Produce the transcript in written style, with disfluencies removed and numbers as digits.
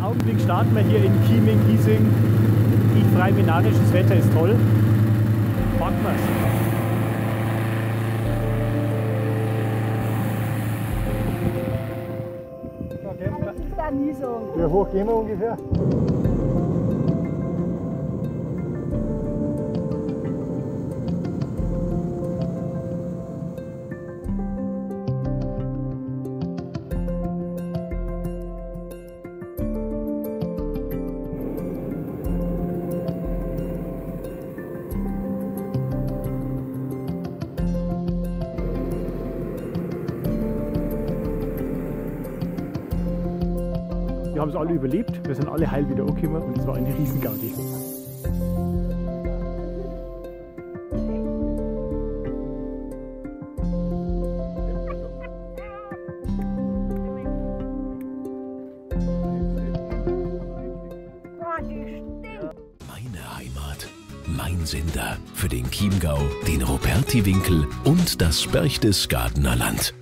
Augenblick starten wir hier in Chieming-Giesing. Ich freue mich narrisch, das Wetter ist toll. Packen wir's. Wie hoch gehen wir ungefähr? Wir haben es alle überlebt, wir sind alle heil wieder angekommen und es war eine Riesengaudi. Meine Heimat, mein Sender für den Chiemgau, den Rupertiwinkel und das Berchtesgadener Land.